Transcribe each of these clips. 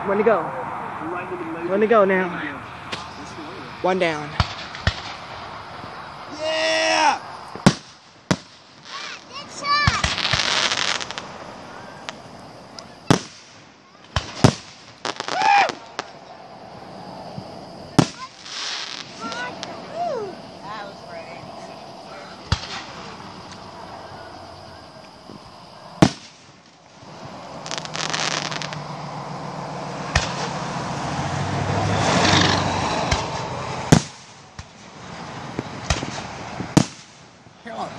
When to go? When to go now? One down. Yeah! Good shot! That was great. Here on.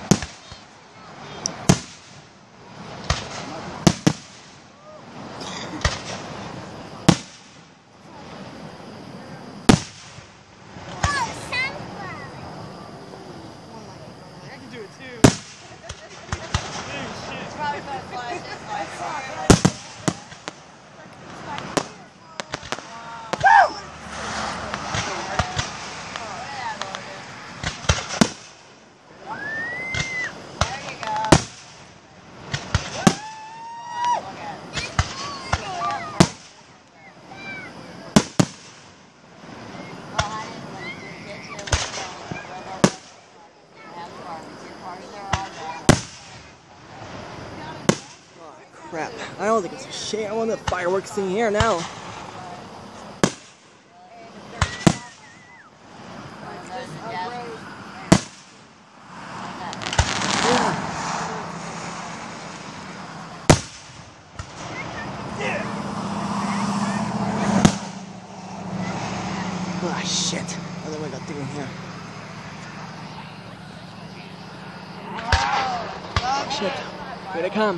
Crap. I don't think it's a shit. I want the fireworks thing here now. Ah, shit. What do I got doing here? Shit. Here they come.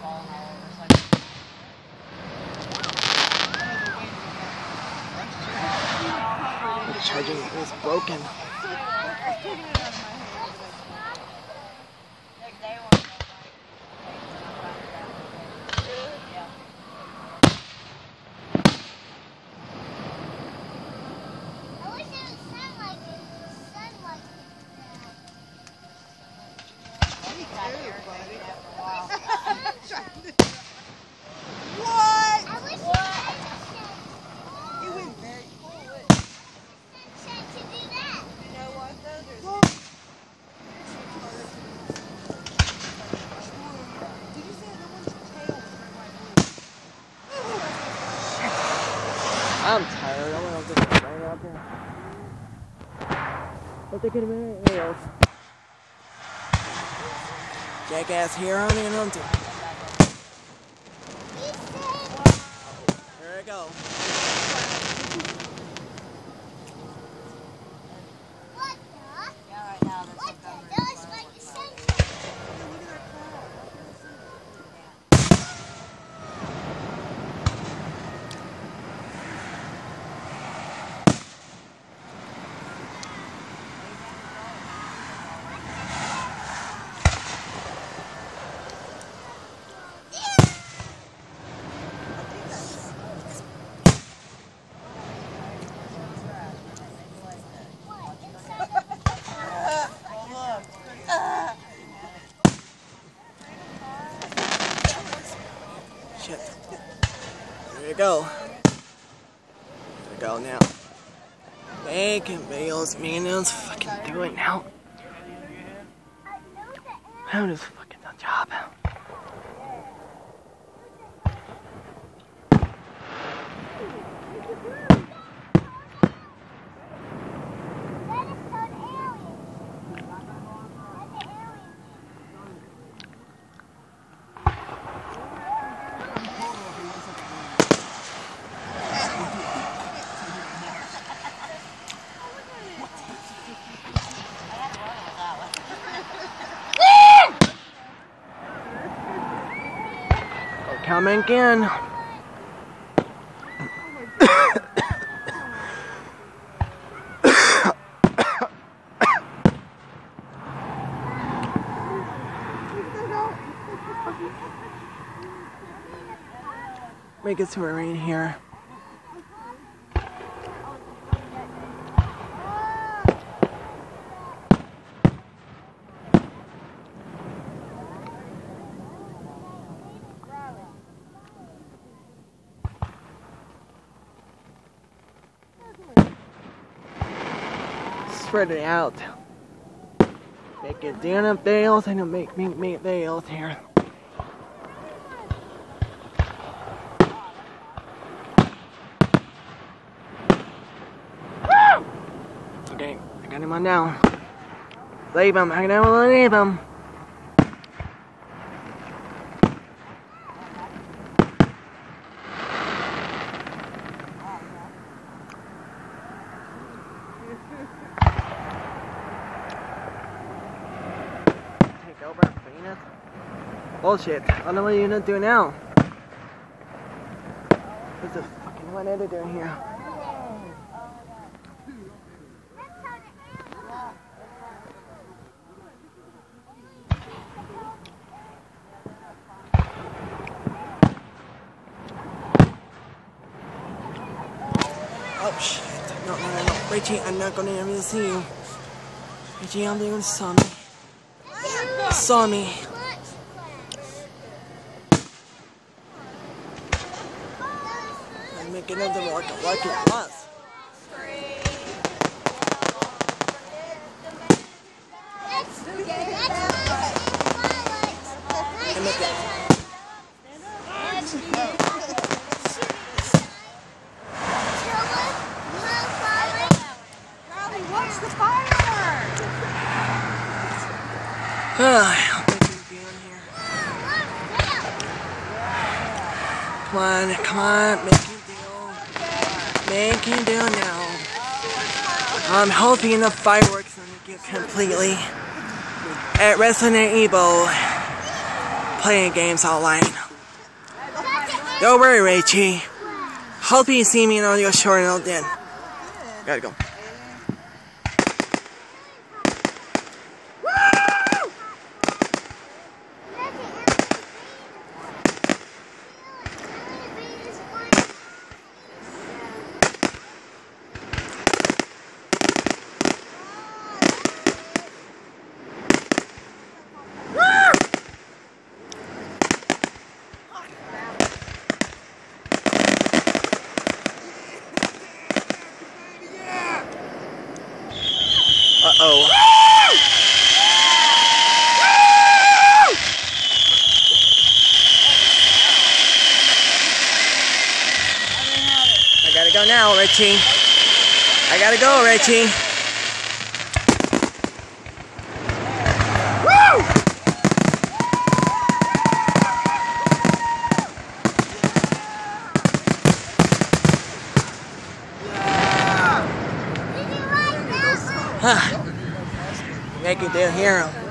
The charging is broken. I'm tired. I want to get right out there. What they could have been anything else. Jackass here on and on to. There I go. Shit. There you go. There you go now. Making videos, man. Let's fucking do it now. How does fucking the job? Coming in. Make it to a rain here. spread it out. Make it down in bales and make bales here. Okay, I got him on down. Leave him, I don't want to leave him. Take over, Venus. Bullshit, I don't know what you're gonna do now. What's this fucking one editor here? Oh shit. No. Richie, I'm not gonna ever see you. Richie, I'm gonna saw me. Saw me. I'm making it work like it was. I make it. Watch the fireworks! I'll make it down here. Come on, make it deal. Make it deal now. I'm hoping the fireworks gonna get completely at Resident Evil playing games online. Don't worry, Rachie. Hope you see me on your short note then. Gotta go. Uh-oh. I gotta go now, Richie. I gotta go, Richie. Woo! Make it down here.